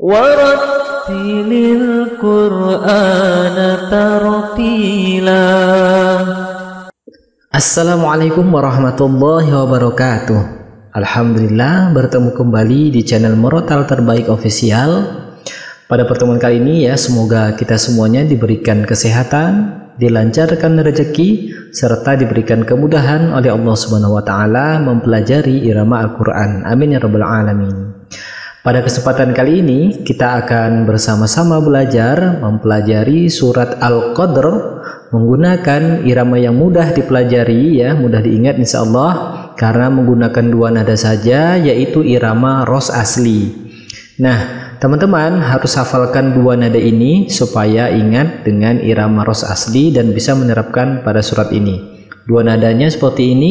warattilil Qur'ana tartila. Assalamualaikum warahmatullahi wabarakatuh. Alhamdulillah bertemu kembali di channel Murotal Terbaik Official. Pada pertemuan kali ini ya, semoga kita semuanya diberikan kesehatan, dilancarkan rezeki, serta diberikan kemudahan oleh Allah Subhanahu wa taala mempelajari irama Al-Qur'an. Amin ya rabbal alamin. Pada kesempatan kali ini kita akan bersama-sama belajar mempelajari surat Al-Qadr menggunakan irama yang mudah dipelajari ya, mudah diingat insyaallah karena menggunakan dua nada saja, yaitu irama ros asli. Nah, teman-teman harus hafalkan dua nada ini supaya ingat dengan irama ros asli dan bisa menerapkan pada surat ini. Dua nadanya seperti ini.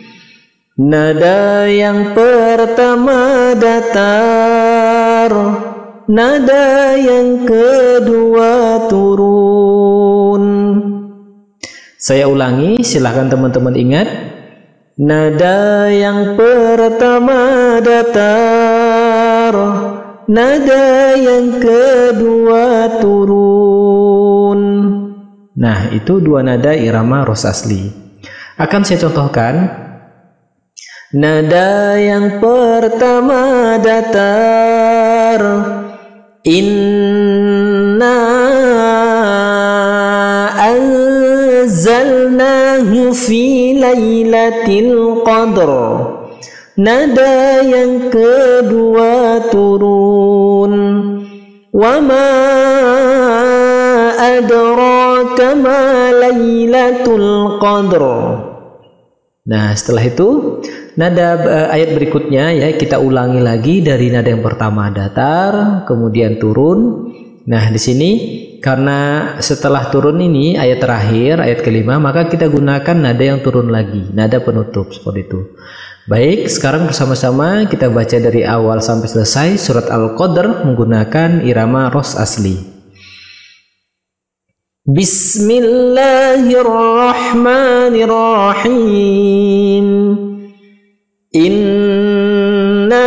Nada yang pertama datar, nada yang kedua turun. Saya ulangi, silahkan teman-teman ingat. Nada yang pertama datar, nada yang kedua turun. Nah, itu dua nada irama ros asli. Akan saya contohkan. Nada yang pertama datar, inna anzalnahu fi lailatul qadr. Nada yang kedua turun, wa ma adraka ma lailatul qadr. Nah, setelah itu nada ayat berikutnya ya kita ulangi lagi dari nada yang pertama datar, kemudian turun. Nah, di sini karena setelah turun ini ayat terakhir, ayat kelima, maka kita gunakan nada yang turun lagi, nada penutup seperti itu. Baik, sekarang bersama-sama kita baca dari awal sampai selesai surat Al-Qadr menggunakan irama ros asli. Bismillahirrahmanirrahim. Inna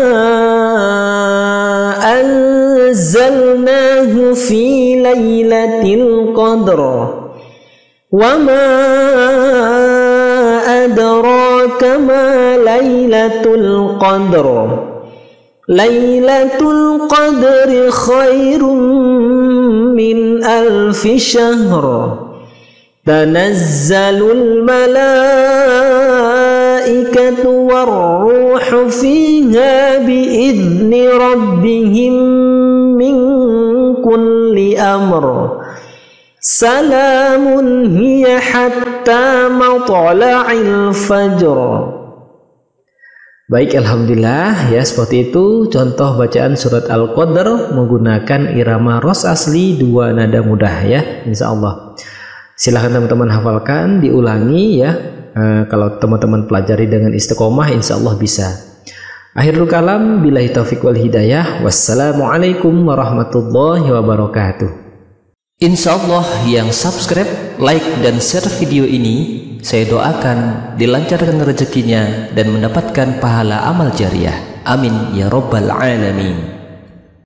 anzalnahu fi lailatul qadr. Wa ma adraka ma lailatul qadr. Lailatul qadri khairum min alfi syahr. Tanazzalul malaikatu warruhu fiha biidzni rabbihim min kulli amr. Salamun hiya hatta matla'il fajr. Baik, alhamdulillah ya, seperti itu contoh bacaan surat Al-Qadr menggunakan irama ros asli dua nada mudah ya, insyaallah. Silahkan teman-teman hafalkan, diulangi ya. Kalau teman-teman pelajari dengan istiqomah insyaallah bisa. Akhirul kalam, billahi taufiq wal hidayah. Wassalamualaikum warahmatullahi wabarakatuh. Insyaallah yang subscribe, like dan share video ini, saya doakan dilancarkan rezekinya dan mendapatkan pahala amal jariah. Amin ya rabbal alamin.